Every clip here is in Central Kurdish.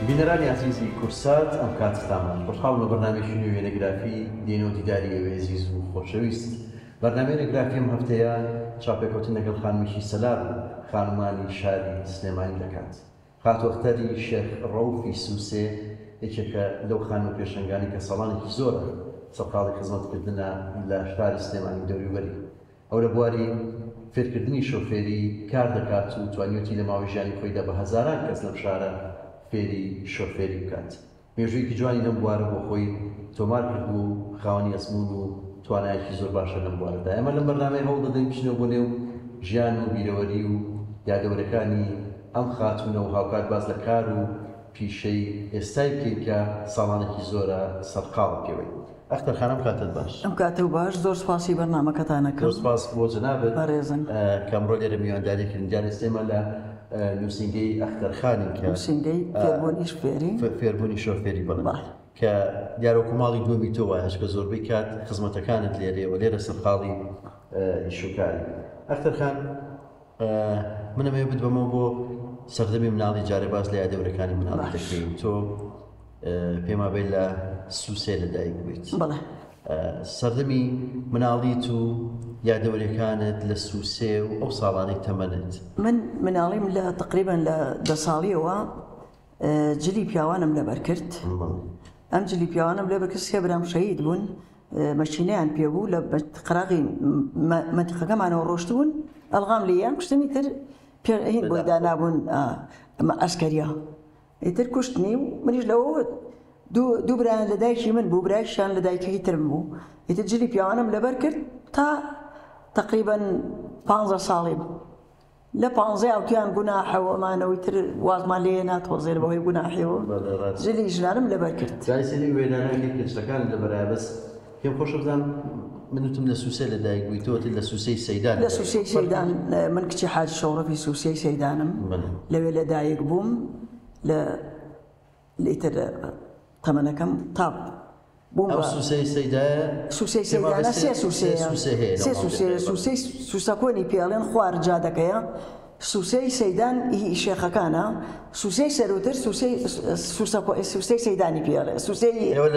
بینەرانی عزیزی کورسات ئەم کاتتامان خۆشحاڵم لە بەرنامەیەکی نوێ وێنەگرافی دێنەوە دیداری ئێوە عزیز و خۆشەویست. بەرنامەی وێنەگرافی ئەم هەفتەیە چاپێکوتن لەگەڵ خانمیشی سەلار خانمانی شاری سلێمانی دەکات. خاتوەختەری شێخ ڕەوفی سووسێ یەکێکە لەو خانوو پێشەنگانی کە ساڵانێکی زۆرە سەرقاڵی خزمەتکردنە لە شاری سلێمانی دەوروبەری. ئەو لە بواری فێرکردنی شۆفێری کار دەکات و توانیوتی لە ماوەی ژیانی خۆیدا بە هەزاران کەس لەم شارە فێری شۆفێری بکات. مێژوویەکی جوانی لەم بوارە بۆ خۆی تۆمار کرد و خاوەنی ئەزمون و توانایەکی زۆر باشە لەم بوارەدا. ئێمە لەم بەرنامەی هەوڵ دەدەین بچینەوە بۆ نێو ژیان و بیرەوەری و یادەوەرەکانی ئەم خاتونە و هاوکات باز لە کار و پیشەی ئێستای بکەین کە ساڵانێکی زۆرە سەرقاڵ پێوەی. ئەختەر خانم کاتت باش. ئەم کاتە باش، زۆر سپاسی بەرنامەکەتانەکەم. زۆر سپاس بۆ جەنابەت بەڕێزن کە ئەمڕۆ لێرە میوانداریکردن. جان ئێستێمە لە نووسینگەی ئەختەرخانی کە نووسینگەی فێربوونی شۆفێری بڵێن کە دیارۆکو ماڵی دووەمی تۆ وایە کە زۆربەی کات خزمەتەکانت لێرەوە لێرە سەرقاڵی ئیشوکاری. ئەختەرخان منەمەوێ بدبەمەوە بۆ سەردەمی مناڵی جارێ باز لە یادەوەرەکانی مناڵی دەکەین. تۆ پێما بێت لە سووسێ لەدایک بێت. بەڵێ سەردەمی مناڵیت و یادەوەریەکانت لە سووسێ و ئەو ساڵانەی تەمەنت. من مناڵیم لە تقریبا لە 10 ساڵیەوە جلی پیاوانم لەبەر کرد. ئەم جلی پیاوانم لەبەر کرد سێ برام شەهید بوون، مەشینەیان پێبوو لە قراقی منتیقەکەمانەوە ڕۆشتبوون، ئەلغام لێیان کوشتنی تر هین بۆی دانابوون ئەسکەریە ئیتر کوشتنی و منیش لەوە دوو برایان لە دایکی من بوو، برایشیان لە دایکەکەی ترم بوو. ئیتر جلی پیاوانم لەبەر کرد تا تقریبا 15 ساڵیم. لە 15 ئەوتیان گوناحەوەمانەوەی تر وازمان لێ ناتۆزێر بەهۆی گوناحیەوە جلی ژنانم لەبەر کرد. جایسێنی وێنانەکەی کچەکان لەبەرای بەس پێم خۆشە بزانم منوتم لە سووسێ لەدایک بووی تۆ لە سووسەی سەیدان. لە سووسەی سەیدان من کچی حاجی شەوڕەفی سووسەی سەیدانم، لەوێ لەدایک بووم. لە ئیتر تەمەنەکەم تاپ بووم. سووسەی سەیدایە سووسەی سەیدانە سێ سووسەی سووسەکۆنی پێڵێن خوار جادەکەیە. سووسەی سەیدان شێخەکانە، سووسەی سەرۆتر سووسەی سەیدانی پێڵێ، سووسەی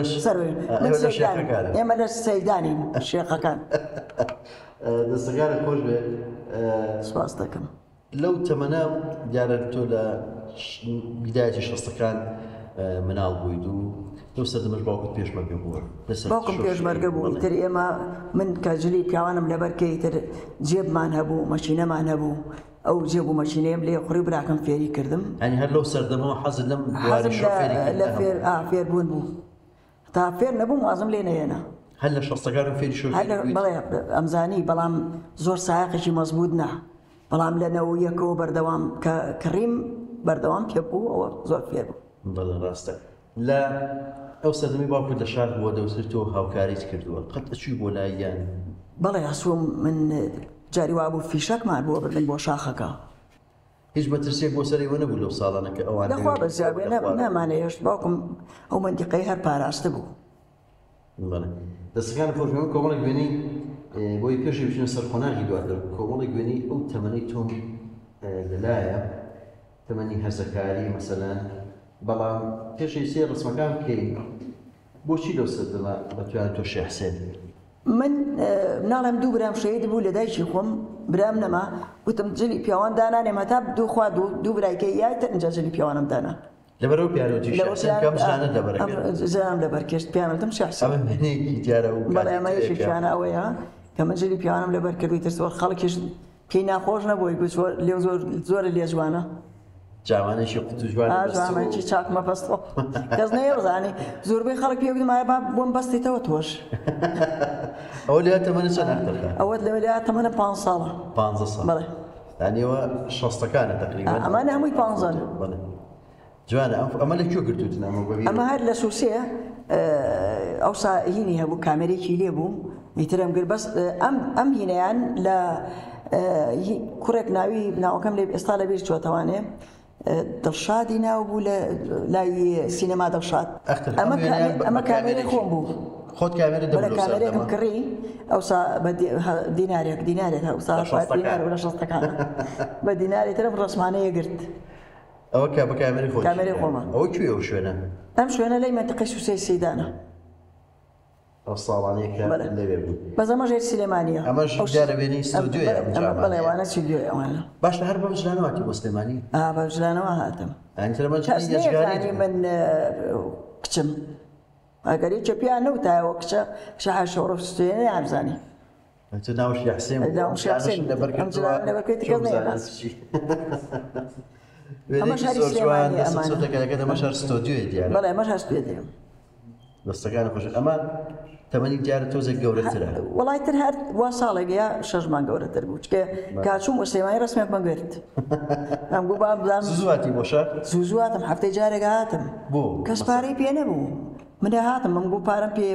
ئێمە لە سەیدانین شێخەکان. دەستەکانت خۆش بێ. سپاس دەکەم. لەو تەمەنە دیارە تۆ لە بیدایەتی شەستەکان مناڵ بوویت و لەو سەردەمەش باوکت پێشمەرگە بووە. باوکم پێشمەرگە بوو. ئیتر ئێمە من کە جلی پیاوانم لەبەر کەی تر جێبمان هەبوو، مەشینەمان هەبوو. ئەو جێب و مەشینەیەم لێ خوڕی براکەم فێری کردم. ئەنی هەر لەو سەردەمەوە حەزت لەم بواری شۆفێری فێربوون بوو. تا فێر نەبووم وازم لێ نەهێنا. هەر لە شەستەکانم فێری شۆفێری بوویت؟ بەڵێ ئەمزانی، بەڵام زۆر سایقێکی مەزبوط نا، بەڵام لە نەوەیەکەوە بەردەوام کە کڕیم بەردەوام پێبوو ئەوە زۆر فێر بوو. بەڵێ ڕاستە. لە ئەو سەردەمی باوکت لە شار بووە دەوتر تۆ هاوکاریت کردووە، قەت ئەچووی بۆ لاییان؟ بەڵێ ئەسووم من جاری وابوو فیشەکمان بووە بردن بۆ شاخەکە. هیچ مەترسێک بۆ سەرەوە نەبوو لەو ساڵانە کە ئەوان دەخوا بەزیابێ نامانەیەشت باوکم ئەو مەندیقەی هەر پاراستە بوو. بەڵێ دەستەکان خۆشمەوە کۆمەڵێک وێنەی بۆی پێشی بچینە سەر قۆناغی دواتر کۆمەڵێک وێنەی ئەو تەمەنەی تۆم لەلایە تەمەنی هەرزەکاری مەسەلەن، بەڵام پێشی سێ ڕسمەکان بکەین بۆچی لەو سەردەمە بەتوانێت تۆ شێخ حوسێن؟ من مناڵم دوو برام شەهید بوو لە دایکی خۆم، برام نەما، وتم جلی پیاوان دانانێم هەتا دووخوا دوو برایکە یایتر ئەنجا جلی پیاوانم دانا. لەبەرەوە پیاوەتی شێخ کەم زانت لەبەرەکەت؟ زانم لەبەرکەشت پیانەوتم شێخ حوسێن. ئەمە مێنەیەکی دیارە و بەڵێ ئەمە یەکێکیانە ئەوەیە کە من جلی پیاوانم لەبەر کردووی تر زۆر خەڵکیش پێی ناخۆش نەبووی گوت لێو زۆرە لێ جوانە. جوانێکی قوتو جوانە جوانێکی چاک مەبەستەوە کەس نەیەبزانی، زۆربەی خەڵک پێ گوتم ئایا بۆم بەستیتەوە تۆش. ئەوە لێ تەمەنە چەند ئەختەرخان؟ ئەوە لەوێ تەمەنە 5 ساڵە. 15 ساڵ. بەڵێ. یانیەوە شەستەکانە تەقریبەن. ئەمانە هەمووی 15. بەڵێ. جوانە. ئەمە لەکوێ گرتووتن ئەمە بەبیرەوە؟ ئەمە هەر لە سووسێ ئەوسا هینی هەبوو، کامێرێکی لێ بوو، میترم کرد بەس ئەم هینەیان لە کوڕێک ناوی ناوەکەم لێ ئێستا لەبیر چۆتەوانێ دڵشادی ناو بوو لە لای سینەما دڵشاد. ئەمە کامێرەی خۆم بوو. خۆت کامێرە دەبوو؟ کامێرێکم کڕی ئەوسا بە دینارێک ئەوسا دینار ولا شەستەکانە بە دیناری ترم ڕسمانەیە گرت. ئەوە کا بە کامێرەی خۆت کامێرەی خۆمان. ئەوە کوێ ئەو شوێنە ئەم شوێنە لەی منتقەی سوسەی سەیدانە ئەو ساڵانەیەکە لەوێ بوو بەس ئەمە ژێر سلێمانیە ئەمەش دیارەبێنی ستودیۆیە بەڵێ وانە ستودیۆی ئەوانە باش هەر بە وجدانەوەتی بۆ سلێمانی بە وجدانەوە هاتم ئەنترمەجانی نێزانی من کچم ئەگەری چە پیان نەوتایەوە کچە شەحە شەڕۆ ستوێنە یانزانی تو ناوشی حسێن لەبەرکەوتی کەس نێناسی ئەمە شاری سلێمانی ئەمانە ئەمە شار ستودیۆی دیارە بەڵێ ئەمەش هەست پێ دێم دەستەکان خۆش ئەمە تەمەنی دیارە تۆزێک گەورەترە وڵای تر هەر وا ساڵێک یا 6 مان گەورەتر بوو چکە کاچووم وە سلێمانی ڕسمێکمە گرت ئەم گوو بام بزانم زوواتی بۆ شار زووزواتم هەفتەی جارێک هاتم بۆ کەس پارەی پێ نەبوو منێ هاتم من گوو پارەم پێ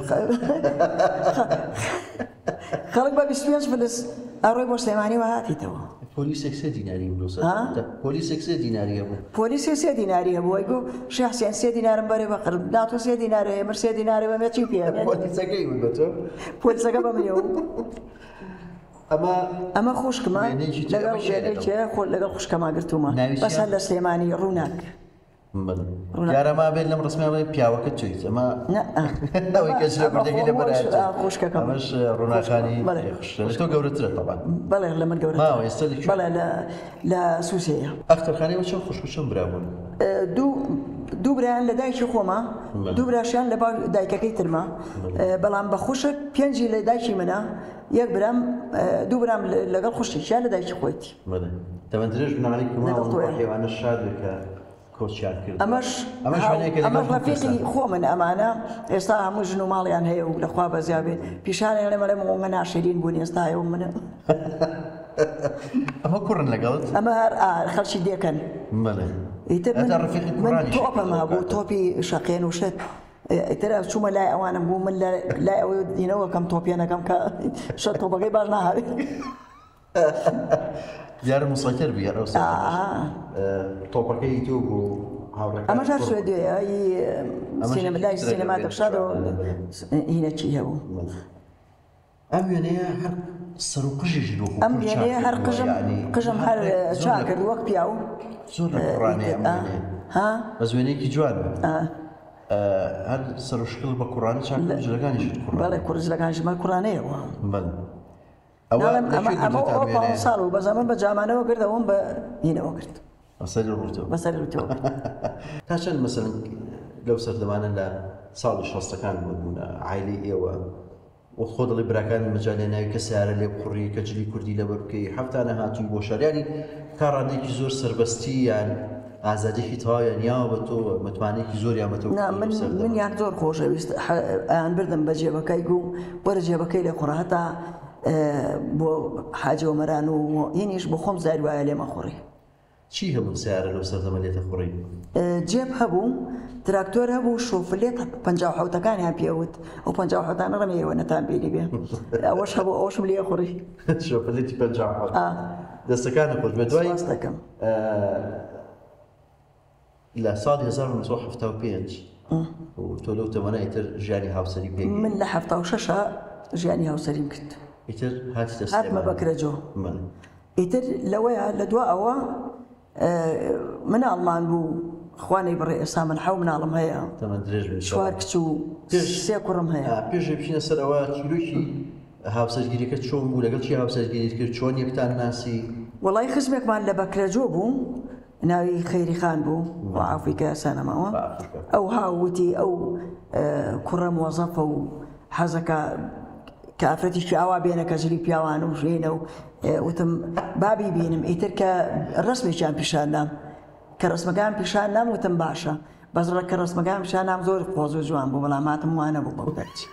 خەڵک بە 25 فلس ئەڕۆی بۆ سلێمانیەوە هاتیتەوە پۆلیسێک سێ دیناری بوو پۆلیسێک سێ دیناریە بوو پۆلیسی 3 دیناری هەبوو ئەی گوو شێخ حسێن 3 دینارم بەرێ بەقڕ داتۆ 3 دینارە ئێمە 3 دینارە بەمێ چی پێ پۆلیسەکەی بوو بە تۆ پۆلیسەکە بەمنێ ئەمە خوشکمە وێنەیەکی تر لەگەڵ ئەمە شێرەکە. وێنەیەکێ خۆ لەگەڵ خوشکەما گرتومە ناوی بەس هەر لە سلێمانی ڕووناک یارەما بێت لەم ڕسمێ پیاوەکە چیت ئەمە ئەوەی کەس لە کوردەکەی لە بەرای خوشکەکەم ئەمەش ڕووناکانی تۆ گەورەترە طبعا بەڵێ لە من گەورە ماوە ئێستا لەکوێ؟ بەڵێ لە سووسەیە ئەختەرخانەوە چەند خوشکشم برابوون دوو برایان لە دایکی خۆمە دوو براشیان لە دایکەکەی ترمە بەڵام بە خوشک 5 لە دایکی منە یەک برام دوو برام لەگەڵ خوشتێکیان لە دایکی خۆیتی تەمەندرێژ بناڵی حیوانە شاد بکە کۆچیان کرد ئەمەش ڕەفیقی خۆ من ئەمانە ئێستا هەموو ژن و ماڵیان هەیە و لەخوا بەزیابێت پیشانیان لەمەڵێ مۆمە ناشرین بوون ئێستاەوە منە ئەمە کوڕن لەگەڵت ئەمە هەر خەڵکی دێکەن ئیتر من تۆپەمە بوو تۆپی شەقێن و شت ئیتر چوومە لای ئەوانم بوو من لای ئەوەی دینەوە کەم تۆپیانەکەم کە شت تۆپەکەی باش ناهاوێت دیارە مسەیتر بێ ئەو تۆپەکەی تۆ بوو هاوڕێکە ئەمە هەر سوێدوێیە سینەمەلای سینەما دەخشادەوە هینەچی هەبوو ئەم وێنەیە هەر سەر و قژیژی بۆ ئەم وێنەیە هەر قژم هەر چا کرد وەک پیا و زۆر لە قوڕانەیە بە زوێنەیەکی جوانە هەر سەر و شکل بە قوڕانی چاک جلەکانیشت بەڵێ کوڕجلەکانیش مە قوڕانەیەوە ئەمە ساڵ و بەزەمە بە جامانەوە کردەوەم بە هینەوە کرد بەسەر ڕوتەوە تا چەند مەسەن لەو سەردەمانە لە ساڵی 60ەکان بوونە عایلی ئێوە و خۆ دڵی براکان مەجالێ ناوی کە سیارە لێ بخوڕی کە جلی کوردی لەبەر بکەی هەفتانە هاتووی بۆ شاریانی تا ڕادێکی زۆر سربەستی یان ئازادێکی تەواویان یاوە بە تۆ متمانێکی زۆریان بە تۆ من یان زۆر خۆشەویست ئەیان بردم بە جێبەکەی و وەرە جێبەکەی لێ خوڕە هەتا بۆ حاجەوە مەران و هینیش بۆ خۆم زاری وایە لێمە خوڕی چی هەبوو سیارە لەو سەردەمە لێتە خوڕی جێب هەبوو تراکتۆر هەبوو شۆفلێت 57ەکانیان پێوت ئەو 57انە ڕەمەیەوە نەتان بینی بێ ئەوەش هەبوو ئەوشم لێ خوڕی شۆفلێتی 57 دەستەکانی خۆش بێ دوای دەستەکەم لە ساڵی 1975 و تۆ لەو تەمەنە ئیتر ژیانی هاوسەری پێ من لە 76 ژیانی هاوسەریم کرد ئیتر هاتمە بەکرەجۆ ئیتر لەوەیە لە دوا ئەوە مناڵمان بوو خوانەی بڕێ ئێستا من حەو مناڵم هەیە چوار کچ و 3 کوڕم هەیە پێشێ بچینە سەر ئەوە چیرۆکی هاوسەرگیریەکە چۆن بوو لەگەڵ چی هاوسەرگیریت کرد چۆن یەکتان ناسی وەڵای خزمێکمان لە بەکرەجۆ بوو ناوی خەیری خان بوو وعافیکە سانەماوە ئەو هاوتی ئەو کوڕە مۆزەفە و حەزەکە کە ئافرەتیشی ئاوا بێنە کە زلی پیاوان و ژێنە و وتم بابی بینم ئیتر کە ڕسمێکیان پیشاندام کە ڕسمەکان پیشان نام وتم باشە بەزڕە کە ڕسمەکان پیشان نام زۆر خۆز و جوان بوو بەڵام هاتم وانە بوو بەو دەرچی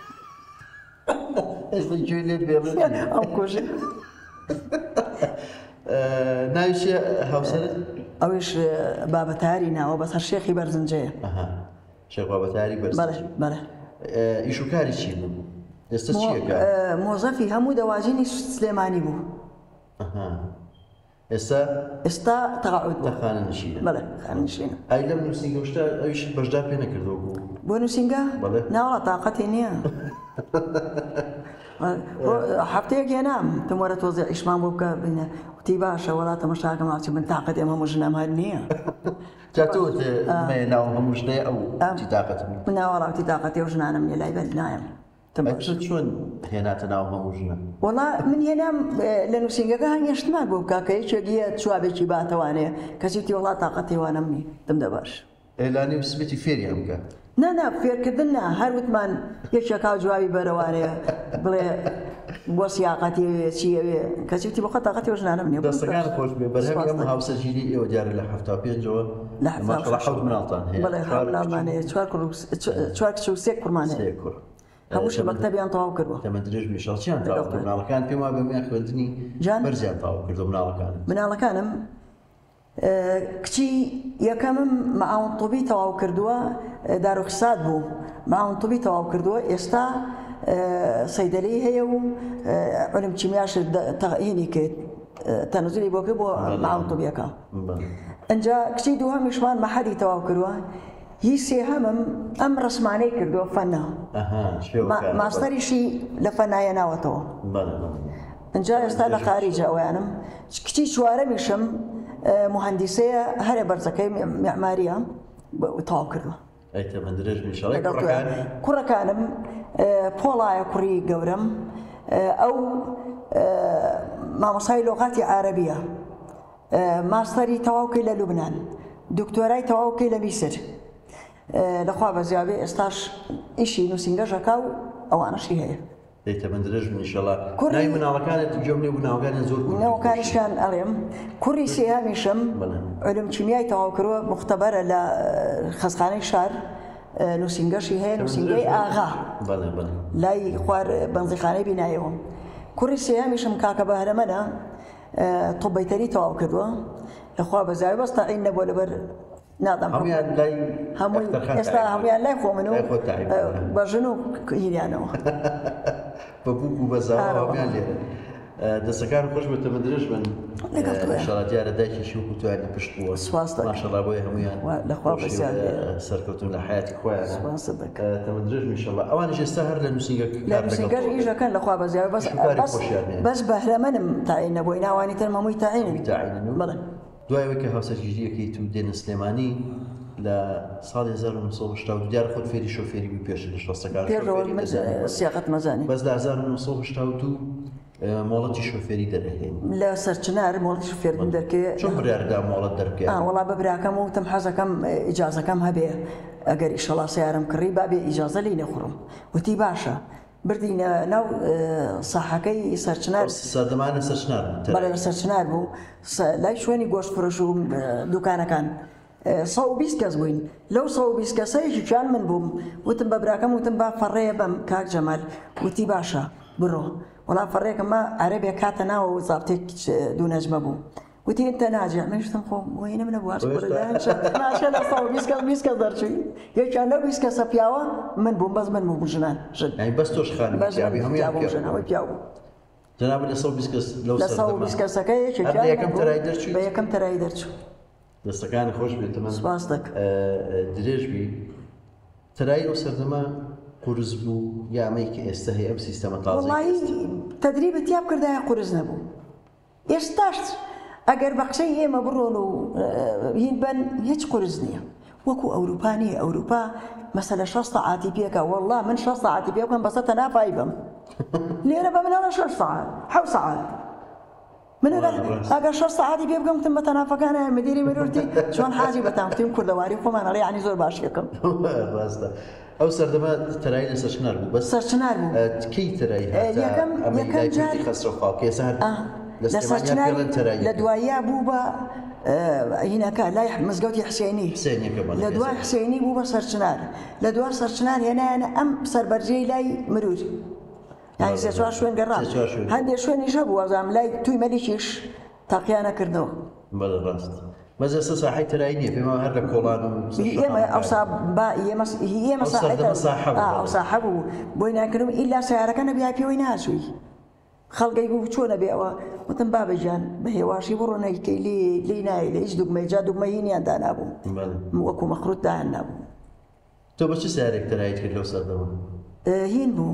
ئەو کۆژێ ناوی چیە هاوسەرت؟ ئەوش بابەتاری ناوە بەس هەر شێخی بەرزنجەیە شێخ بابەتاری بەرزنجە بەڵێ ئیش و کاری چی بوو؟ ئێستا چیەکە؟ مۆزەفی هەموو دەواژینی سلێمانی بوو ئێستا تەقاعود خانە نشینە بەڵێ خانە نشینە ئای لەم نووسنگە شتا ئەویش بەشدار پێ نەکردەوە بوو بۆ نووسینگە ناوە تااقەتی نییە هەفتەیەک هێنام تۆمەرە تۆزی ئیشمان بۆ بکە بینە وتی باشە وڵاتە مەشاکە ماچی من تااقەت ئێمە هەموو ژنەمە نییە ناو هەموو ژنەیە ئەو تااقەت من ناوەڵاتی تااقەتی و ژنانم لێ لای بەر نایم چۆن هێناتە ناو هەموو ژنە وڵا من هێنام لە نووسینگەکە هەنگشتمان بۆ بکە کە هیچێکیە چوابێکی باتەوانەیە کەسیتی وڵات تااقەتی وانم نی دەمدە باش ئێلانی وسبەتی فێری هەم بکە نا فێرکردن نا هەروتمان یەکێکا جوابی بەرەوانەیە بڵێ بۆ سیاقەتی چیەوێ کەسیتی بۆ تااقەتی ژنانم نیە دەستەکان خۆش بێ بەرهەم هاوسەرگیری ئێوە دیارە لە 75ەوە ماشەڵڵا حەوت مناڵتان هەیە بەڵێ مناڵمانەیە 4 کچ و 3 کوڕمانەیە هەمووشی مەکتەبیان تەواو کردووە تەمەند درێژ میشەڵچیان تەواو کرد مناڵەکان پێم وایە بەمیان خوێندنی بەرزیان تەواو کردو مناڵەکانم کچی یەکەمم مەعاون طوبی تەواو کردووە داروخسات بوو مەعاون طوبی تەواو کردووە ئێستا سەیدەلەی هەیە و علم کیمیاش هینی کرد تەنەزولی بۆ کرد بۆ مەعاون طوبیەکە ئەنجا کچی دووهەمیشمان مەحەدی تەواو کردووە هی سێهەمم ئەم ڕسمانەی کردووە فەنە ماستەریشی لە فەنایە ناوەتەوە ئەنجا ئێستا لە خارجە ئەویانم کچی چوارەمیشم مهندسەیە هەرێ بەرزەکەی معماریە تەواو کردووە کوڕەکانم پۆڵایە کوڕی گەورەم ئەو مامۆسای لۆغاتی عارەبیە ماستەری تەواوکەی لە لوبنان دکتۆرای تەواوکەی لە میسر لەخوا بەزیابێ ئێستاش ئیشی نووسینگەژەکە و ئەوانەشی هەیە دەیتەمەند درێژ ئینشەڵا ناوی مناڵەکانت جۆم لێ بوو ناوەکانیان زۆر ناوەکانیشیان ئەڵێم کوڕی سێهەمیشم علوم کیمیای تەواو کردووە مختەبەرە لە خەزخانەی شار نووسینگەشی هەیە نووسینگەی ئاغا لای خوار بەنزیخانەی بینایەوە کوڕی سێهەمیشم کاکە بەهرەمەنە تۆبەیتەری تەواو کردووە لەخوا بەزیابێ بەس تاعین نەبووە لەبەر نادەم ئێستا هەمویان لای خۆ من و بەژن و هیریانەوە بە بووک و بەزاوەیان لێرە دەستەکان خۆش بە تەمەند درێژ بن ئینشەڵا دیارە دایکیشی و توانی پشت بووە ماشەڵڵا بۆیە هەمویان سەرکەوتن لە حیاتی خۆیان تەمەند درێژ ئینشەڵا ئەوانیش ئێستا هەر لە نووسینگەر ئیژەکەن لەخوا بەزیابێ بەس بەهرەمەنم تاعین نەبووی ناوانی تر هەمووی تاعینن دوایەوە کە هاوسەرگیریەکەی تو دێنە سلێمانی لە ساڵی 1970 دیار خۆت فێری شۆفێری بوو پێش لە شۆستەکان سیاقەت مەزانی بەس لە 1970 مۆڵەتی شۆفێری دەرەهێن لە سەرچنار مۆڵەتی شۆفێردن دەرکێ چۆن بڕیاردا مۆڵەت دەرکێ وەڵا بە براکەم وتم حەزەکەم ئیجازەکەم هەبێ ئەگەر ئیشەڵا سیارم کڕی بابێ ئیجازە لی نەخوڕم وتی باشە بردینە ناو ساحەکەی سەرچنار سەردەمانە سەرچنار بەڵێ لە سەرچنار بوو لای شوێنی گۆشت فرۆش و دوکانەکان 120 کەس بووین لەو 120 کەسەیەکیان من بووم وتم بە براکەم وتم با فەڕێیە بەم کاک جەمال وتی باشە بڕۆ وەڵام فەڕێکەمە عەرەبێک کاتە ناوە و زابتێک دوو نەجمە بوو وتی ئینتە ناجع منشتم خۆ وەینە منە بووە ناشە لە 120 کەس دەرچووی یەکیان لەو 20 کەسە پیاوە من بووم بەس من بوو ژنان بەس تۆش خانی هەمووی پیاو بوو جەناب لە 120 کەس لە 120 کەسەکە یەکەم تەرای دەرچووی بە یەکەم تەرای دەرچوو دەستەکانی خۆش بێتەمە سپاس دەکەم درێژ بی تەرای ئەو سەردەما قورس بوو یامەی کە ئێستا هەیە ئەم سیستەمە تازە وەڵی تەدریبت یاب کردایە قورس نەبوو ئێستاش ئەگەر بە قسەی ئێمە بڕۆن و هین بن هیچ قورس نییە وەکو ئەوروپا نیە ئەوروپا مەسەلە 6 ساعاتی پێکە وەڵا من 6 ساعاتی پێ بکەم بەسە تەنافای بم لێرە بە منەڵە 6 ساعات 7 ساعات من ئەگەر 6 ساعاتی پێ بکەم تم بە تەنافەکانە مدیری مەرورتی چۆن حاجی بەتامتیم کوردەواری خۆمانەڵێ یعنی زۆر باش یەکەم ئەو سەردەما تەرای لە سەرچنار بوو بەس سەرچنار بوو کەی تەرای یەکەم جار لە سەرچنار لە دواییە بوو بە هینەکە لای مزگەوتی حسێنی لە دوای حسێنی بوو بە سەرچنار لە دوای سەرچنار هێنایانە ئەم سەربەرجەی لای مرور یعنی سێ چوار شوێن گەڕام هەندێک شوێنیش هەبوو وەزام لای توی مەلیکیش تاقییان نەکردنەوە بەڵێ ڕاست بەس ئێستا ساحەی تەرایی نییە پێم هەر لە کۆڵان و ئێمە ئەوسا ئێمە ساحە بوو بۆی ناکردم ئیلا سیارەکە نەبیای پێوەی ناسووی خەڵگەی بوو چۆنە بێ ئەوە وتم بابەجان بە هێواشی بڕۆ نەیکەی لێ نایە لە هیچ دوگمەی جا دوگمەی هینیان دانابوو وەکو مەخروت دایان نابوو تۆ بە چ سیارێک تەنایت کرد لەو سەردەما؟ هین بوو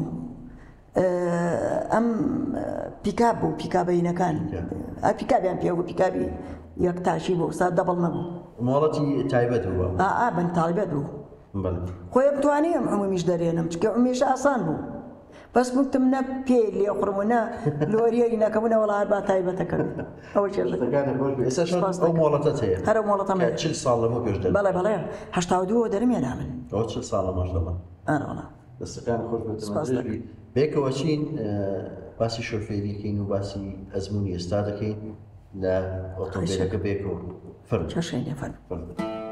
ئەم پیکاب بوو پیکابینەکان پیکابیان پێ بوو پیکابی یەک تاشی بوو سا دەبڵ نەبوو مۆڵەتی تایبەت بووە بن تایبەت بوو خۆی بتوانیم عمومیش دەرێنم چکە عمومیش ئاسان بوو بەس وتم نە پێ لێ قڕمونە لۆریەی نەکەمونە وڵات با تایبەتەکەم ئەوە ئەو مۆڵەتت هەیە هەرە مۆڵەتەم چل ساڵ لەمە پێش دەبێت بەڵێ بەڵێ 82 دەرمێنا من ئەوە چل ساڵە ماشەڵڵا ئەوەڵا دەستەکان خۆش بێتەوە بێکەوە چین باسی شۆفێریکەین و باسی ئەزمموی ئێستا دەکەین لە ئۆتۆمبیلەکە بێکەوە فەرموو چەشێنێ فەرموو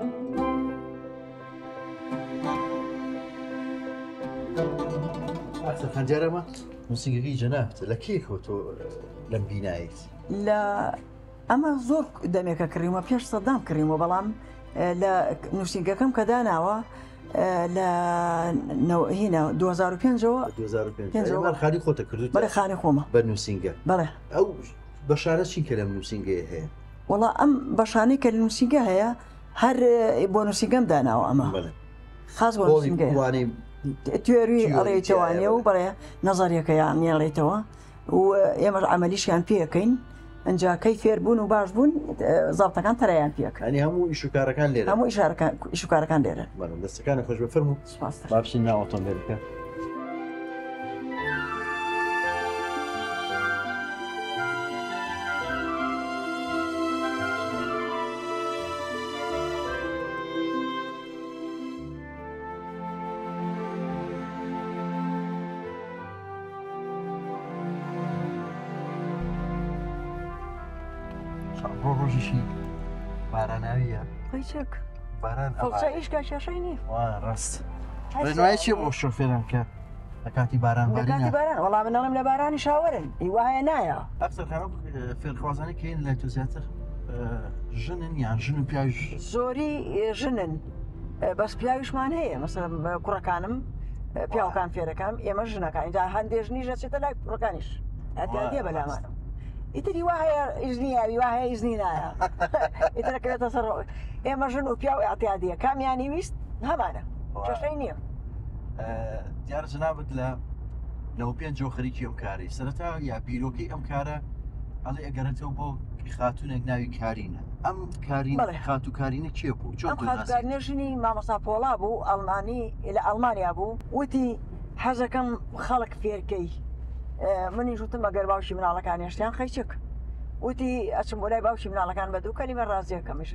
خەنجەرەمە موسیقی جەنابت لە کێ کەوتۆ لەم بینایت؟ لە ئەمە زۆر دەمێکە کڕیمە پێش سەدام کڕیمەوە بەڵام لە نووسنگەکەم کە داناوە لە هینە 2005ەوە خانی خۆتە کردوت بەڵێ خانی خۆمە بە نووسنگە بەڵێ ئەو بەشارە چین کە لەم نووسنگەیە هەیە؟ وەڵا ئەم بەشانەی کە لە نووسنگە هەیە هەر بۆ نووسنگەم داناوە ئەمە خاص بۆ نووسنگەیە توێروی ئەڵێیتەوانێ و بەڵێ نەزاریەکەیان نێڵێتەوە و ئێمە عملیشیان پێەکەین ئەنجاکەی فێربوون و باش بوون زاڵتەکان تەرایان پێەکە ئەنی هەموو ئیشوکارەکان لێرە هەموو ئیشوکارەکان لێرە دەستەکانە خۆش بە فەرموو باشین ناو ئۆتۆمبیلەکە ڕۆژیشی باراناویە قەیچێک باران فڵچە ئیشکا کێشەی نییە ڕاست ڕێنمایی چیە بۆ شۆفێران کە لە کاتی باران کاتی باران وەڵام منەڵم لە بارانی شاوەرن هیوایە نایە ئەفسەرخانە فێرخوازانە کەین لە تۆ زیاتر ژنن یان ژن و پیاویش زۆری ژنن بەس پیاویشمان هەیە مەسەڵەن کوڕەکانم پیاوەکان فێرەکەم ئێمە ژنەکان اینجا هەندێک ژنیش دەچێتە لای کوڕەکانیش ئەتیادیە بەلامانە ئیتری وایە ئیزنیاوی وایە ئیزنی نایە ئیترەکەوێتە سەر ئێمە ژن و پیا و ئەتیادیە کامیانی ویست هەمانە کێشەی نییە دیارە جەنابەت لەو پێنجەوە خەریکی ئەم کاری سەرەتا یا بیرۆکەی ئەم کارە ئەڵێ ئەگەرێتەوە بۆ خاتونێک ناوی کارینە ئەم کارین خات و کارینە کێ بوو ئەم خاتوکارینە ژنی مامەسا پۆڵا بوو ئەڵمانی لە ئەڵمانیا بوو وتی حەزەکەم خەڵک فێرکەی منیش وتم ئەگەر باوشی مناڵەکان هێشتیان خەیچک وتی ئەچم بۆ لای باوشی مناڵەکان بە دوو کەلیمە ڕازیەکەمیش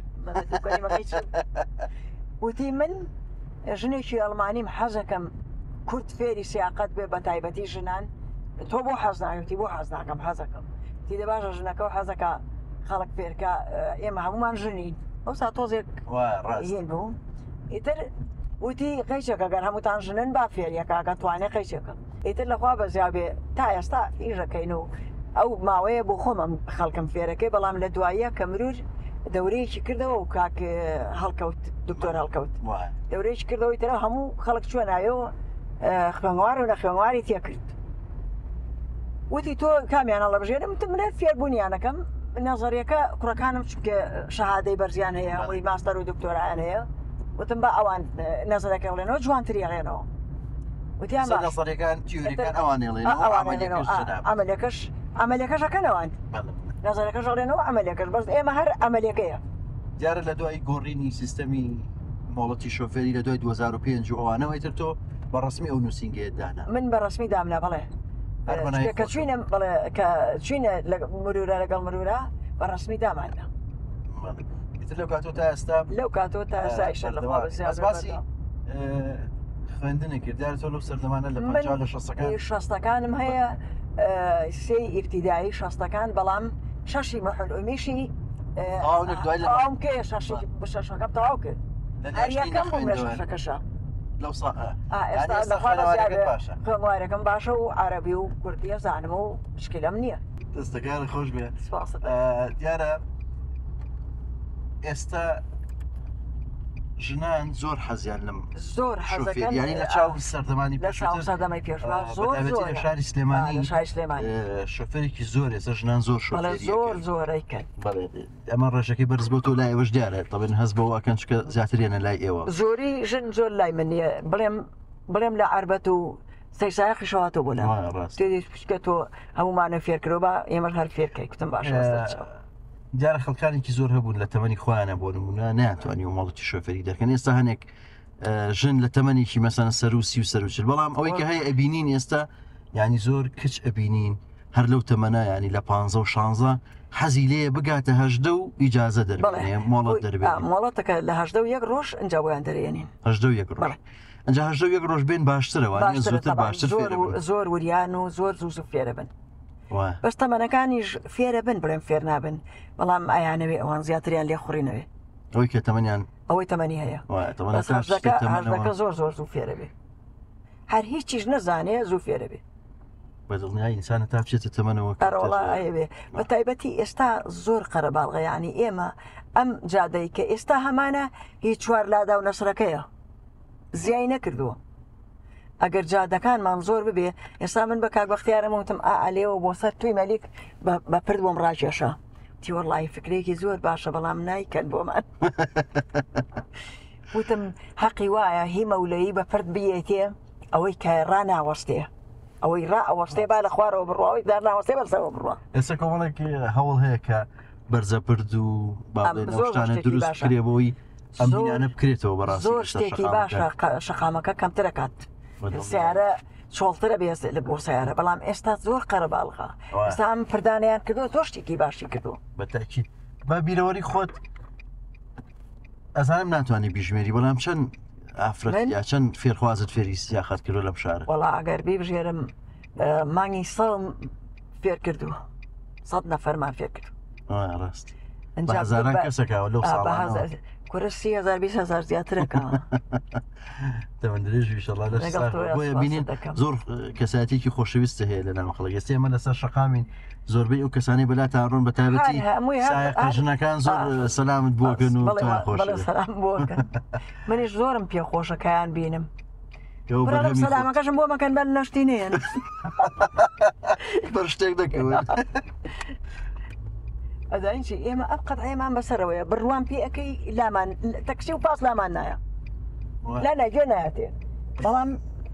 وتی من ژنێکی ئەڵمانیم حەزەکەم کورد فێری سیاقەت بێ بە تایبەتی ژنان تۆ بۆ حەز ناویتی بۆ حەز ناکەم حەزەکەم تیدە باشە ژنەکە و حەزەکە خەڵک فێرکە ئێمە هەمومان ژنین ئەوسا تۆزێک هین بوو ئیتر وتی قەیچەکە گەر هەمووتان ژنن با فێریەکەکە توانێ قەیچەکە ئیتر لەخوا بەزیابێ تا ئێستا ئیژەکەین و ئەو ماوەیە بۆ خۆمم خەڵکم فێرەکەی بەڵام لە دواییە کە مرور دەورەیەکی کردەوە و کاک هەڵکەوت دکتۆر هەڵکەوت دەورەیەکی کردەوەی ترە هەموو خەڵک چوە نایەوە خوێنوار و نە خوێنواری تێکرد وتی تۆ کامیانە لە بژێرم منە فێربوونیانەکەم نەزەریەکە کوڕەکانم چونکە شەهادەی بەرزیان هەیە ئەوەی ماستەر و دکتۆرایان هەیە وتم بە ئەوان نەزەرەکە بڵێنەوە جوانتری ئەڵێنەوە وتیان نەزەریەکان تیۆریەکان ئەوان ئەمەلەکەشەکەنەوەن نەزەرەکەش ئەڵێنەوە ئەمەلەکەش بەس ئێمە هەر ئەمەلەکەیە دیارە لە دوای گۆڕینی سیستەمی مۆڵەتی شۆفێری لە دوای 2005 ئەوانەوەی تر تۆ بەڕسمی ئەو نووسنگەیە دانا من بەڕسمی دامنا بەڵێ کە چوینە بڵێ کە چوینە لە مرورە لەگەڵ مرورە بەڕسمی دامانە لەو کاتۆ تا ئێستا لەو کاتۆ تا ئێستا ئیشە باسی خوێندنێکی دیارە تۆ لەو سەردەمانە لە 50 لە 60ەکانم هەیە سێی ئیبتیدایی 60ەکان بەڵام شەشی مەحەلومیشی ئەوم کێ شەشەکەم تەواو کرد هەریەکەم بووم لە شەشەکەشە لەو خوێنوارەکەم باشە و عەرەبی و کوردیە زانم و شکلەم نییە دەستەکان خۆش بێ دیارە ئێستا ژنان زۆر حەزیان لەم زۆر حەزەکەن یعنی لە چاو سەردەمانی لە چاو سەردەمای پێشوا زۆر لە شاری سلێمانی شۆفێرێکی زۆر ێستا ژنان زۆر زۆرەی کرد ئەمە ڕێژەکەی بەرز بۆ تۆ لای ئێوەش دیارە طبعاً هەست بەوەکەن چکە زیاتریانە لای ئێوە زۆری ژن زۆر لای من نیە بڵێم لە عربەت و سەیسایەقی شەواتۆ بۆ لە تێدی پشکە تۆ هەمومانە فێرکرەوە بە ئێمە هەر فێرکەی کوتم باشە دیارە خەڵکانێکی زۆر هەبوون لە تەمەنی خۆیانە بۆ نمونە ناتوانانی و ماڵەتی شۆفێری دەکەن ئێستا هەنێک ژن لە تەمەنێکی مەسەن سەروسی و سەرچل بەڵام ئەوەی کە هەیە ئەبینین ئێستا ینی زۆر کچ ئەبینین هەر لەو تەمەنە ینی لە 15 و 16 حەزی لێ بگاتە هەژدە و ئیجازە دەربێنێ مۆڵەت دەربێت مۆڵەتەکە لە هەژدە و یەک ڕۆژ ئەنجا بۆیان دەرێنین هەژدە و یەک ڕۆژ ئەنجا هەژدە و یەک ڕۆژ بێن باشترەوە زۆرتر باشتر زۆر وریان و زۆر زوو فێرە بن بەس تەمەنەکانیش فێرە بن بڵێم فێر نابن بەڵام ئایانەوێ ئەوان زیاتریان لێ خوڕینەوێ ئەوەی کە تەمەنیان ئەوەی تەمەنی هەیە هەژدەکە زۆر زوو فێرە بێ هەر هیچیش نەزانێ زوو فێرە بێ بەدڵنیای ئینسانە تا بچێتە تەمەنەوە ئەوێ بە تایبەتی ئێستا زۆر قەرەباڵغە یعنی ئێمە ئەم جادەی کە ئێستا هەمانە هیچ چوار لادا و نەسرەکەیە زیای نەکردووە ئەگەر جادەکانمان زۆر ببێ ئێستا من بە کاکبەختیارەمە وتم ئالێەوە بۆ سەر توی مەلیک بە پرد بۆم ڕاکێشە تیوەڕڵی فکرێکی زۆر باشە بەڵام نایکەن بۆمان وتم حەقی وایە هی مەولەیی بە پرد بێتێ ئەوەی کە ڕاناوەستێ ئەوەی ڕائەوەستێ با لە خوارەوە بڕواوی دارناوەستێ بەرسەوە بڕوە ئێستا کۆمەڵێکی هەوڵ هەیە کە بەرزە پرد و باڵێنەشتانە دروست کرێبەوەی ئەم بینانە بکرێتەوە بەڕاستی زۆر شتێکی باشە شەقامەکە کەمترەکات سیارە چۆڵترە بێت لە بۆ سیارە بەڵام ئێستا زۆر قەرەباڵغا ئێستا ئەم پردانیان کردو زۆر شتێکی باشی کردو بەتاکید بە بیرەوەری خۆت ئەزانم ناتوانانی بیژمێری بەڵام چەند ئافرەت یا چەند فێرخوازت فێری سیاخەت کردو لەم شارە وەڵا ئەگەر بیبژێرم مانگی سەڵم فێر کردووە 100 نەفەرمان فێر کردو ڕاست هەزاران کەسەکەوە لەو ساڵانە کورە 30,000 زیاترەکە بۆیە بینین زۆر کەساتێکی خۆشەویستە هەیە لە ناو خەڵک ئێستا ئێمە لەسەر شەقامین زۆربەی ئەو کەسانی بەلا تاڕۆن بە تایبەتی ژنەکان زۆر سەلامت بۆکەن و خۆشەکەن منیش زۆرم پێخۆشەکەیان بینم سەلامەکەشم بۆ مەکەن بەن نەشتینێن بەر شتێک دەکەون ئەدانیی ئێمە ئەم قەتعەمان بەسەرەوەیە بڕوان پێ ئەەکەی لامان تەکسی و پاس لامان نایە لا ناگوێ نایەتێ بەڵام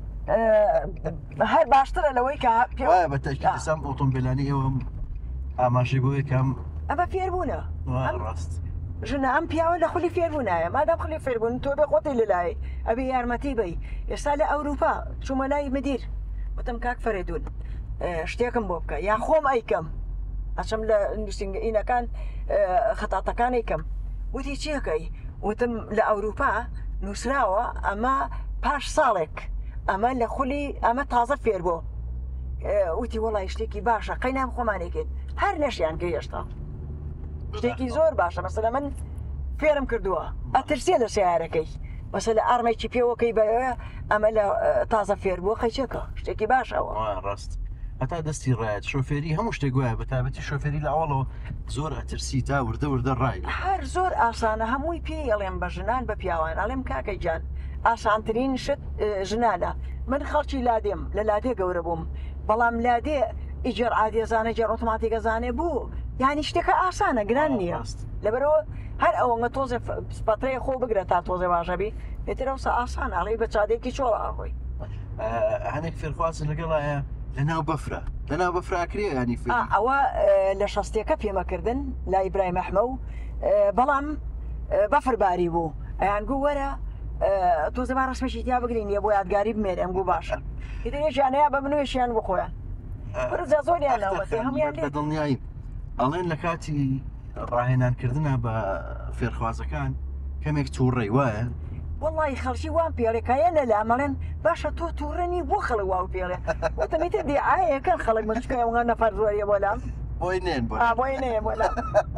هەر باشترە لەوەی کە وایە بە تەکیدسام ئۆتۆمبیلانی ئێوە ئاماژەی بۆ یەکەم ئەمە فێربوونە ڕاست ژنە ئەم پیاوە لە خولی فێربوونایە مادام خلی فێربوون تۆ بێ خۆتی لەلای ئەبێ یارمەتی بی ئێستا لە ئەوروپا چوومە لای مدیر وتم کاک فەرێدون شتێکم بۆ بکە یا خۆم ئەیکەم ئەچەم لە نووسنگئینەکان خەتاتەکانی کەم وتی چیەکەی وتم لە ئەوروپا نووسراوە ئەمە پاش ساڵێک ئەمە لە خولی ئەمە تازە فێر بۆ وتی وەڵی شتێکی باشە قەینام خۆمانێکێت هەر نەشیان گەیشتا شتێکی زۆر باشە مەسەلە من فێرم کردووە ئەترسێ لە سیارەکەی مەسەلە ئارمێکی پێوەکەی بەوە ئەمە لە تازە فێر بووە خەیچێکە شتێکی باشەوە ڕاست هەتا دەستی ڕایەت شۆفێری هەموو شتێک وایە بە تایبەتی شۆفێری لە ئەوڵەوە زۆر ئەترسی تا وردە ڕای هەر زۆر ئاسانە هەمووی پێی ئەڵێم بە ژنان بە پیاوان ئەڵێم کاکەی جان ئاسانترین شت ژنانە من خەڵکی لادێم لە لادێ گەورە بووم بەڵام لادێ ئیجار عادێزانە جێر ئۆتۆماتیکەزانێ بوو یانی شتێکە ئاسانە گران نییە لەبەرەوە هەر ئەوەنگە تۆزێ سپاترەیە خۆ بگرە تا تۆزێ باشەبی پێترەوسە ئاسان ئەڵێ بە چادێکی چۆڵ ئاڕۆی هەنێک فێرخوازن لەگەڵایە لەناو بەفرە لەناو بەفراکرێ ینی ئەوە لە شەستێکە پێمەکردن لای ئیبراهیم ئەحمەد بەڵام بەفرباری بوو ئەیان گوو وەرە تۆ زەمان ڕسمێکی تیا بگرین یە بۆ یادگاری بمێنێ ئەم گوو باشە هیدرێژیانەیە بە منوێشیان بخۆیان پرجا زۆریان ناوەتێ هەمویان لێ دڵنیایی ئەڵێن لە کاتی ڕاهێنانکردنە بە فێرخوازەکان کەمێک تووڕێی وایە وڵی خەڵکی وان پێڵێکایە نەلامەڵێن باشە تۆ تووڕێنی بۆ خەڵک واو پێڵێ وتەمیتە دیعاەکەن خەڵک مچکەوە نەفەر زۆریە بۆلام بۆی نێن بۆی نێ بۆلام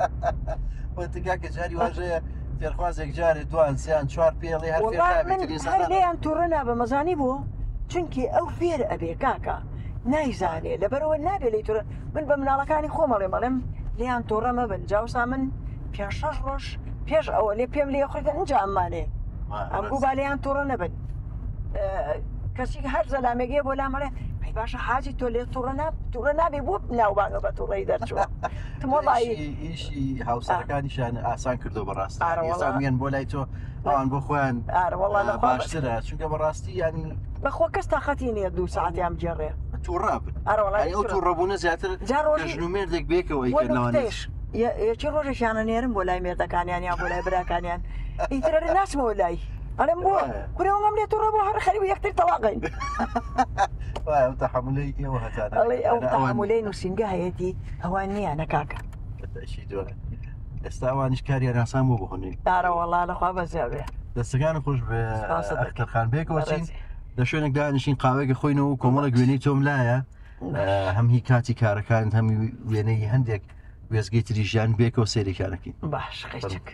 وتگاکە جاری واژەیە فێرخوازێک جارێ دوان سیان چوار پێڵێ هەر لێیان تووڕەنا بە مەزانی بوو چونکی ئەو فێر ئەبێ کاکە نایزانێ لەبەرەوە نابێ لی تورە من بە مناڵەکانی خۆمەڵێ مەڵێم لیان تۆڕە مەبن جاوسا من پێ 6 ڕۆژ پێش ئەوە لێ پێم لێ خوێتە ئەنج ئەمانێ ئەم گوبالیان تووڕە نەبن کەسی هەر زەلامێگێ بۆ لامەڵێ ئەی باشە حاجی تۆ لێ تووڕە نابێ بۆ ناوبانگە بە تووڕەی دەرچوە تمۆڵایی ئیشی هاوسەرەکانیشان ئاسان کردو بەڕاستی ئێسامیان بۆ لای تۆ ئەوان بۆ خۆیان باشترە چونکە بەڕاستی یان بەخۆ کەس تاقەتی نییە 2 ساعتیان بجێڕێ تووڕابن ئەو تووڕەبوونە زیاتر ژنومێردێک بێکەوەی کردنەوەش یەکی ڕۆژێکیانە نێرم بۆ لای مێردەکانیان یا بۆ لای براکانیان ئیترە ناچمەوە لای ئەڵێم بۆ کورێوەم لێ تووڕە بۆ هەر خەریب یەکتر تەواقین تەحملەی ئێوە هەتانە ئەو تەحملەی نووسینگە هەیەی ئەوان نییە نەکاکە ئێستا ئەوانیش کاریان ئاسان بۆ بخۆنی دارەوەڵا لەخوا بەزیابێ دەستەکان خۆش بە ئەختەرخان بێکەوە چین لە شوێنێک دانیشین قاوێکە خۆینەوە کۆمەڵە گوێنەی تۆم لایە هەم هی کاتی کارەکان هەمی وێنەی هەندێک وێزگەی تریژیان بێکەوە سێریکارەکەین باش قەیچک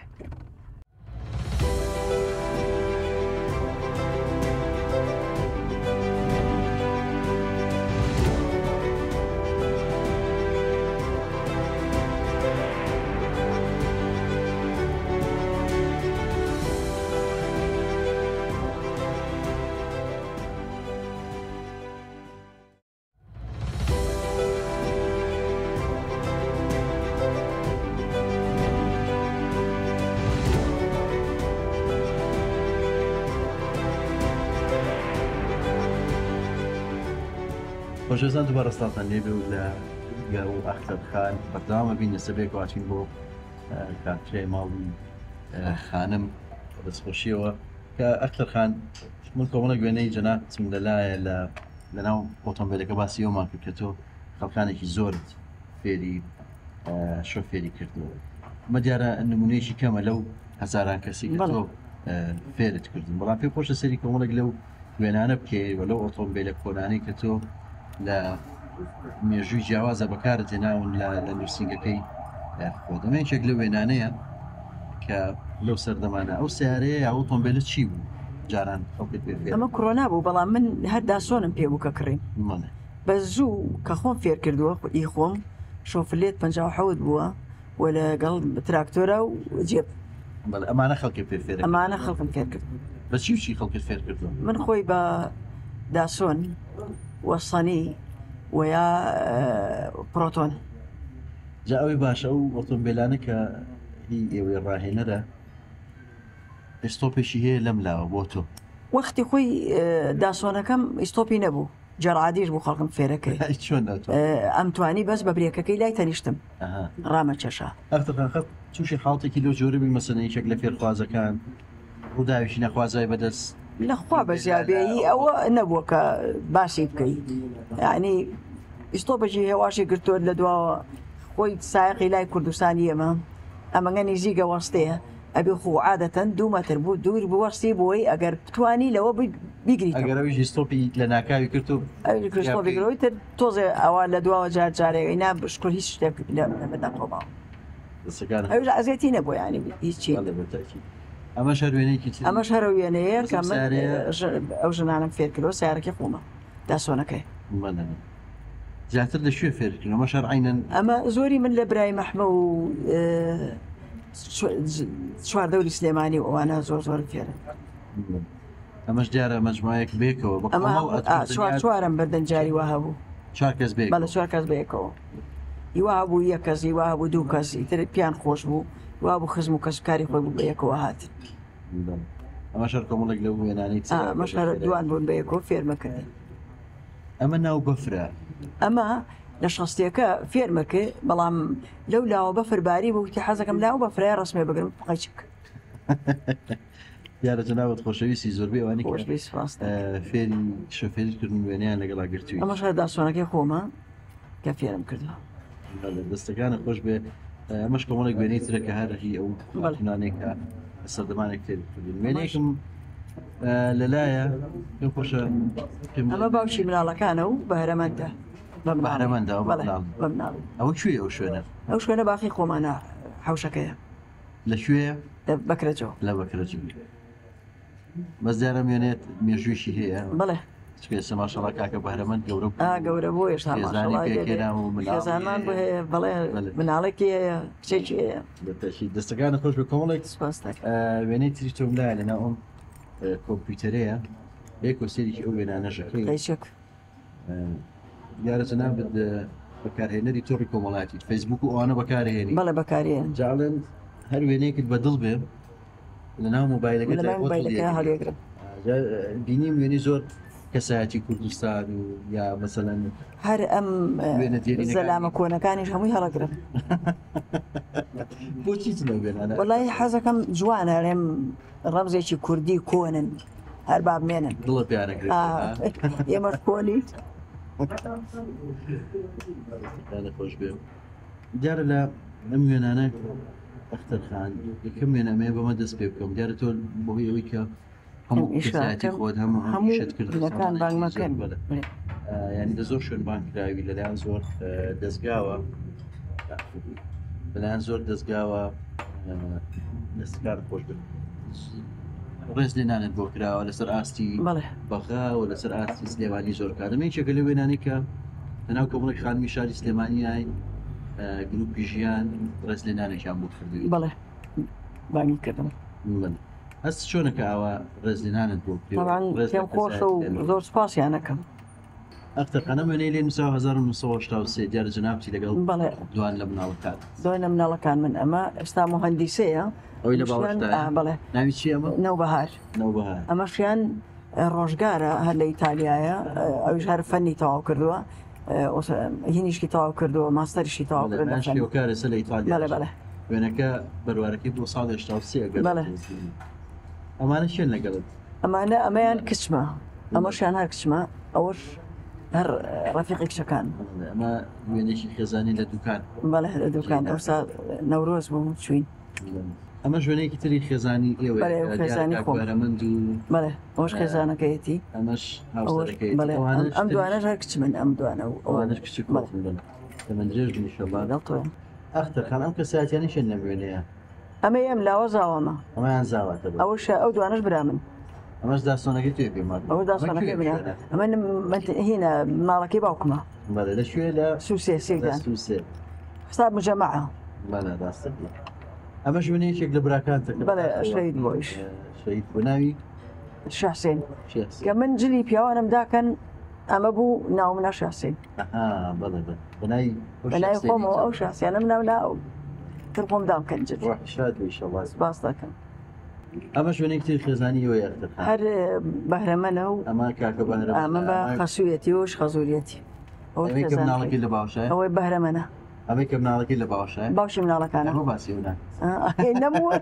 خۆشەویستان دووبارە ڕستاتان لێبێ و لە گە و ئەختەرخان بەردەوامە بین لەسەر بێک واچین بۆ کارترێ ماڵی خانم دەستخۆشیەوە کە ئەختەرخان من کۆمەڵە گوێنەی جەناب چم لەلایە لەناو ئۆتۆمبیلەکە باسی ئەومان کرد کە تۆ خەڵکانێکی زۆرت فێری شۆفێری کردەوە ئەمە دیارە نمونەیەکی کەمە لەو هەزاران کەسی کە تۆ فێرت کردن بەڵام پێی خۆشە سەری کۆمەڵێک لەو وێنانە بکەیت و لەو ئۆتۆمبیلە کۆنانەی کە تۆ لە مێژووی جیاوازە بەکارت هێناون لە نووسینگەکەی خۆ دەمێنێک لە وێنانەیە کە لەو سەردەمانە ئەو سیارەیە یا ئۆتۆمبیلە چی بوو جاران خەڵکت پێ ئەمە کۆرۆنا بوو بەڵام من هەر داسۆنم پێ بوو کە کڕیم بە زوو کە خۆم فێر کردووە ئی خۆم شۆفلێت 57 بووە و لەگەڵ تراکتۆرە و جێب ئەمانە خەڵکی پێ فێر ئەمانە خەڵکم فێر کرد بە چی خەڵکت فێر کردووە من خۆی بە داسۆن وەسەنی و یا پرۆتۆن جا ئەوەی باشە ئەو ئۆتۆمبیلانە کە هی ئێوەی ڕاهێنەرە ئستۆپێکی هەیە لەم لاوە بۆ تۆ وەختی خۆی داسۆنەکەم ئیستۆپی نەبوو جەرعادیش بوو خەڵکم فێرەکەی چۆن ئەم توانی بەس بە برێکەکەی لای تەنیشتم ڕامە چێشە ئەختەرخان تووشی خاڵتێکی لەو جۆرە بووی مەسەلەیەکێک لە فێرخوازەکان ڕووداویشی نەخوازای بەدەست لەخوا بەزیابێیی ئەوە نەبووە کە باسی بکەیت یعنی ئیستۆپێکی هێواشی گرتووە لە دواوە خۆی سایقی لای کوردستانی ئێمە ئەمەگە نزیگە وەستەیە ئەبێ خۆ عادەتەن 2 مەتر بوو دوور بوەستی بۆی ئەگەر بتوانی لەوە بیگریت ئەگەرەویش ئیستۆپی لە ناکاوی کرد و ئەوگرۆی تر تۆزێ ئەوە لە دواوە جارێکی نا بشکر هیچ شتێک لەمەداخۆباوە ئەوش ئازێتی نەبوو ینی هیچی ئەمە شەروێنێکی ئەمە شەرە وێنەیە کە ئەو ژنانم فێر کردەوە سیارەکە خۆمە داسۆنەکەی زیاتر لە شوێ فێرکردن ئەمە شەر عینەن ئەمە زۆری من لە برای مەحمە و چواردەوری سلێمانی و ئەوانە زۆر فێرن ئەمەش دیارە مەجموعەیەک بێکەوە چوارم بەردەنجاری وا هەبوو 4 کەس بێک بەڵە 4 کەس بەیەکەوە هیوا بوو 1 کەس هیوا بوو 2 کەس ئیتر پیان خۆش بوو وا بوو خزم و کەسکاری خۆی بوو بەیەکەوە هات ئەمە شەر کۆمەڵێک لەو وێنانەی مەشار دوان بوون بەیەکەوە فێرمەکردن ئەمە ناو بەفرە ئەمە لە شەستێکە فێرمەکە بەڵام لەو لاوە بەفرباری بووتی حەزەکەم لاو بەفرای ڕسمێ بگرم قەیچک دیارە جەنابەت خۆشەویستی زۆربەی ئەوانی فێری شۆفێریکردن وێنەیان لەگەڵا گرتووی ئەمە شار داسۆنەکەی خۆمە کە فێرم کردەوە دەستەکانە خۆش بێ ئەمەش کۆمەڵێک وێنەی ترە کە هەرهی ئەو خاتونانێکە سەردەمانێک فێرکردن وێنەیەکم لەلایە پێم خۆشە ئەمە باوشی مناڵەکانە و بەهرەمەندە ئەوە کوێ ئەو شوێنە ئەو شوێنە باخی خۆمانە حوشەکەیە لەکوێ بەکرەجەوە لە بەکرەجە بەس دیارە وێنێت مێژوویشی هەیە بڵێ سپێسە ماشەڵا کاکە بەهرەمەند گەورە بۆ ێشتاێزانمان بڵێ مناڵێکی هەیە کچێکی هەیە دەستەکانە خۆش بە کۆمەڵێک وێنەی تری تۆم لایە لەنا ئەوم کۆمپیوتەرەیە یەک وەسیلێکی ئەو وێنانەژەکەی قەیچەک دیارە جەنابەت بەکارهێنەری تۆڕی کۆمەڵایەتی فەیسبوک و ئەوانە بەکارهێنی بەڵێ بەکارێن جاڵێن هەر وێنەیەکت بەدڵ بێ لە ناو مۆبایلەکەت لەمای مۆبایلەکە هەڵێگرن بینیم وێنی زۆر کەسایەتی کوردستان و یا مەسەلەن هەر ئەم وێنە دیێرینەکانی. زەلامە کۆنەکانیش هەمووی هەڵەگرن بۆچی لەو وێنانە وەڵی حەزەکەم جوانە لێم ڕەمزێکی کوردی کۆنن هەر بابمێنن دڵە پیانەکرێت ئێمەش کۆنیت خۆش بێ دیارە لە ئەم وێنانە ئەختەرخان یەکەم وێنەمەیە بەمە دەست پێ بکەم دیارە تۆ بۆی ئەوەی کە هەموو کەسایەتی خۆت هەموو شت هەمووەکان بانگمەکەن ینی دە زۆر شوێن بانکراوی لەلایەن زۆر دەستگاوە لەلایەن زۆر دەستگاوە دەستکار خۆش بن ڕێز لێنانت بۆ کراوە لەسەر ئاستی بەغا و لەسەر ئاستی سلێمانی زۆر کارمە چێکە لە وێنانی کە لەناو کۆمەڵێک خانمی شاری سلێمانی هاین گروپی ژیان ڕێز لێنانێکیان بۆ کردووی بەڵێ بانی کردم هەست چۆنەکە ئاوا ڕێز لێنانت بۆ پێم خۆشە و زۆر سپاسیانەکەم ئەختەرخانە وێنەی لێ نووسا 1970 دیارە جەنابتی لەگەڵ بەڵێ دوان لە مناڵەکان دوای لە مناڵەکان من ئەمە ئێستا مهندیسەیە ئەوی لە باوەشدایە بەڵێ ناوی چی ئەمە نەوبەهار نەوبەهار ئەمەشیان ڕۆژگارە هەر لە ئیتالیایە ئەویش هەر فەنی تەواو کردووە هینیشکی تەواو کردووە ماستەریشی تەواو کردووە کارەسە لە ئیتالیا بەڵێ بەڵێ وێنەکە بەروارەکەی بۆ ساڵ 1970 بەڵێ ئەمانە شوێن لەگەڵت ئەمانە ئەمەیان کچمە ئەمەشیان هەر کچمە ئەوەش هەر ڕەفیقی کچەکان ئەمە وێنێکی خێزانی لە دوکان بەڵێ لە دوکان ئەوسا نەورۆز بووم چوین ئەمە ژوێنێکی تری خێزانی ئێوە خێزانی خۆمەرەمەند و بەڵێ ئەوش خێزانەکەیەتی ئەمەش بەڵێ ئەم دوانەش هەر کچ من ئەم دوانە و ئەوانش کچ من درێژ بنیشەڵا دڵتۆیە ئەختەرخان ئەم کەسایەتیانی شێن لە وێنەیە ئەمە ئەم لاوە زاوەمە ئەمەیان زاواتە ئەوش ئەو دوانش برا من ئەمەش داستانەکەی توێ پێمان ئەو داستانەکەی برا ئەمە هینە ماڵەکەی باوکمە بەڵێ لە شوێ لە سووسێ سێدان سووسێ حساب مجەمەعە بەڵێ ڕاستە ئەمە ژوێنەیەکێک لە براکانتە بەڵێ شەهید بۆیش شەهید بۆ ناوی شەحسێن کە من جلی پیاوانم داکەن ئەمە بوو ناو منە شەحسێن بەڵێ بەنای خۆمەوە ئەو شەحسیانم ناو تر خۆم دامکەن جل شاد ویشەڵا باس دەکەم ئەمە شوێنێکی تری خێزانی ئەوە ئەختەرخان هەر بەهرەمەنە و ئەمە کاکە بەهرەمەن ئەمە بە خەسوویەتی وش خەزوریەتی ئەوەی کە مناڵەکەی لە باشای ئەوەی بەهرەمەنە ئەمەی کە مناڵەکەی لە باشای باشی مناڵەکانە ئەمە باسی ونا نەبووە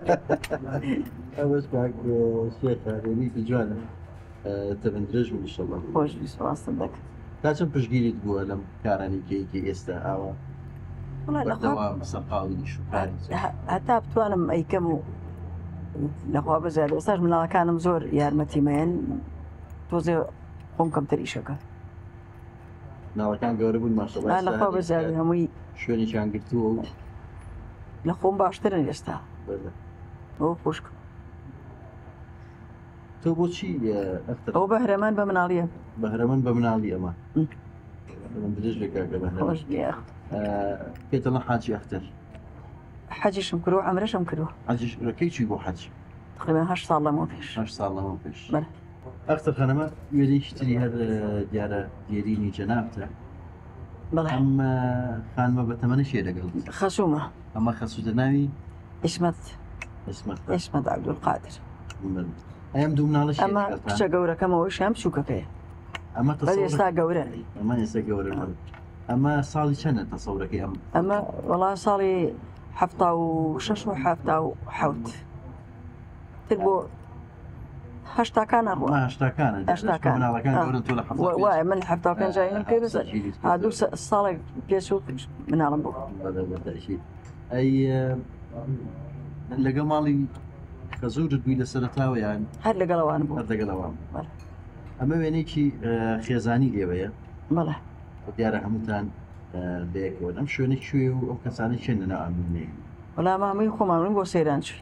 ئەوەش شێخێنی جوانە تەبەن درێژ ویشەڵا خۆش ڕاستم دەکەم تا چەند پشگیریت بووە لەم کارانێکیەکی ئێستا ئاوە بەردەوام سەرقاڵی شوکاری هەتا بتوانم ئەیکەم و لەخوا بەزار ئێستاش مناڵەکانم زۆر یارمەتیمەیەن تۆزێ خۆم کەمتەریشەکە ناڵەکان گەورە بوون ماشەڵڵا لەخوا بەزار هەمووی شوێنێکیان گرتووە و لە خۆم باشترن ئێستا ئەو خوشک تۆ بۆچی ئەو بەهرەمان بە مناڵیە بەهرەمەن بە مناڵی ئەمە من درێژ لە کاکە بەهرەمەن پێتەڵە حاجی ئەختەر حەجیشم کردو عەمرەشم کردو حەجیشەکەی چی بۆ حەج تقریبا 8 ساڵ لەمەوە پێش 8 ساڵ لەمەوە پێش بەڵێ ئەختەرخانەمە وێنێکی تری هەر دیارە دیێرینی جەنابتە بەڵێ ئەم خانمە بە تەمەنە شێ لەگەڵ خەسوومە ئەمە خەسوودە ناوی ئیسمەت عەبدولقادر ئەم دوو مناڵەش ئەمە کچە گەورەکەمەوەی شام سووکەکەیە ئەمە ئێستا گەورە ئەمە ئێستا گەورە ئەمە ساڵی چەندە تەسەورەکەی ئەمە وەڵا ساڵی 76 و 77 تر بۆ هەشتاکانە ڕوە وایە من هەفتاکان جاینم پێ بزە دوو ساڵێک پێچوو مناڵم بوو ئەی لەگەڵ ماڵی خەزوورت بووی لە سەرەتاوە یان هەر لەگەڵەوان بوو لەگەڵەوان ئەمە وێنێکی خێزانی ئێوەیە بەڵێ دیارە هەمووتان بەیەکەوە ئەم شوێنە کوێ و ئەو کەسانی چێنە ئامنێ وەڵام مامەی خۆمانون بۆ سەیران چووی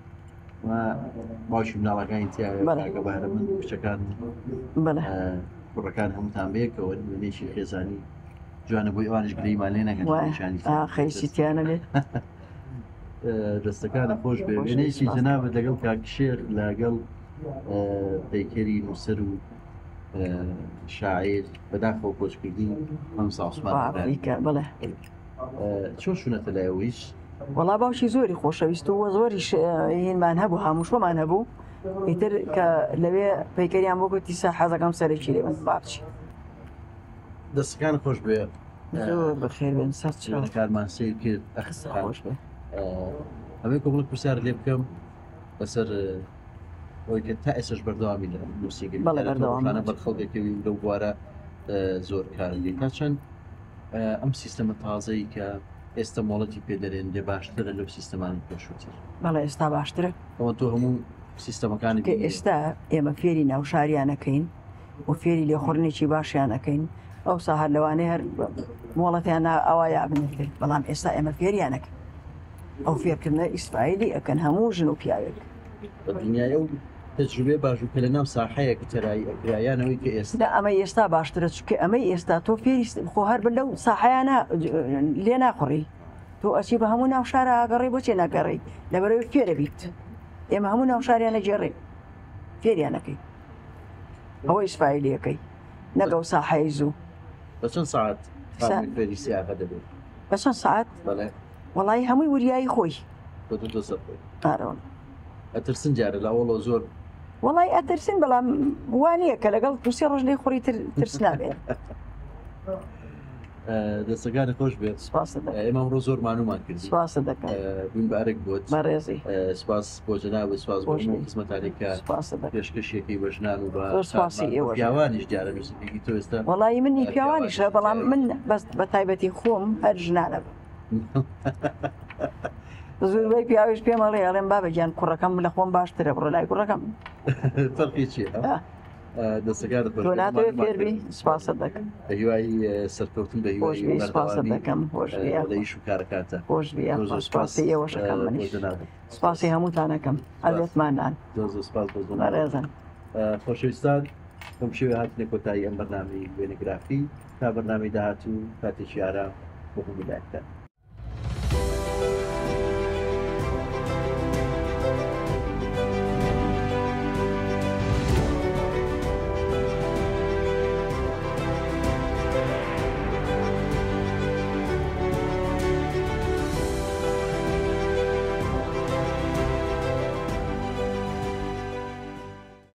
باشی مناڵەکانی تیاگە بەهرەمەند کچەکان کوڕەکان هەمووتان بەیەکەوە وێنێکی خێزانی جوانە بۆی ئەوانش گرەیمان لێ نەگەنشانی خەیسیتیانە لێ دەستەکانە خۆش بێ وێنەیەکی جەنابەت لەگەڵ کاکشێر لەگەڵ پیکەری نووسەر و شاعیر بەداخەوە کۆچکردی مەمسا عوسمان ئافریکا بڵێ چۆن شوونەتە لایەوەیش وەڵا باوشی زۆری خۆشەویست و زۆریش هینمان هەبوو هەمووشمان هەبوو ئیتر کە لەوێ پەیکەریان بۆ گوتی سا حەزەکەم سەرێکی لێ باچی دەستەکان خۆش بێ زۆر بەخێر بێن سەر کارمان سیر کرد خۆش بێ ئەمەی کۆمەڵک پرسیار لێ بکەم بەسەر ئەوەی کە تا ئێسش بەردەوامی لە موسیقی بەڵێ بەرخەڵکێکی لەو بوارە زۆر کارگەی تا چەند ئەم سیستەمە تازەی کە ئێستا مۆڵەتی پێدەرێن لێ باشترە لەو سیستەمانی پێشووتر بەڵێ ئێستا باشترە ئەوە تۆ هەموو سیستەمەکانی کە ئێستا ئێمە فێری ناوشاریانەکەین و فێری لێخۆڕنێکی باشیانەکەین ئەو ساهر لەوانەیە هەر مۆڵەتیان ئەوە یابنێت بەڵام ئێستا ئێمە فێریانەکە ئەو فێرکردنە ئیسرائیلی ئەکەن هەموو ژن و پیاوێک دنیای ئەو تەجروبێ باشوو کە لە ناو ساحەیەک تەرایی ئەکرایانەوەی کە ئێستا ئەمە ئێستا باشترە چکە ئەمەی ئێستا تۆ فێری خۆ هەر بن لەو ساحەیانە لێ ناخڕی تۆ ئەچی بە هەموو ناوشارە ئاگەڕی بۆچێ ناگەڕی لەبەرەوەی فێرە بیت ئێمە هەموو ناوشاریانە جێڕێ فێریانەکەی ئەوە ئیسرائیلیەکەی نەگەڵ ساحەی زوو بە چەند ساعت فێری سیاقە دەبێت بە چەند ساعت بەڵێ وەڵی هەمووی وریایی خۆی بۆ تۆ سەر ئارەوە ئەترسن جارە لە ئەوڵۆ زۆر وەڵی ئەترسن بەڵام وانە کە لەگەڵ پرسی ڕۆژ لێ خوڕی ترس نابێت دەستەکانی خۆش بێت ئێمە ئەمڕۆ زۆر مانومان کرد سوپاسە دەکەم بوون بارێک بۆت بەڕێزی سپاس بۆ جەناب سپاس بۆ خزمەتانێکە پێشکەشێکی بەژنان و بە پیاوانیش دیارە نووسینگی تۆ ئێستا وەڵی منی پیاوانیشە بەڵام من بەس بە تایبەتی خۆم هەر ژنانە زۆربەی پیاویش پێمەڵێ ئەڵێم بابەگیان کوڕەکەم لە خۆم باشترە بڕۆ لای کوڕەکەم فەرقی چیە؟ دەستەکانت تۆ ناتوێت فێربی سپاسە دەکەم بە هیوای سەرکەوتن بە هیوای سپاسە دەکەم لەیش و کارەکاتە خۆش سپاسی ئێوەشەکەم منیش سپاسی هەمووتانەکەم ئەلێتمانان سپاس ڕێزن خۆشەویستان بەم شێوێ هاتنێ کۆتایی ئەم بەرنامەی وێنەگرافی تا بەرنامەی داهاتوو کاتێکی ئارام بۆ هەموو لایەکتان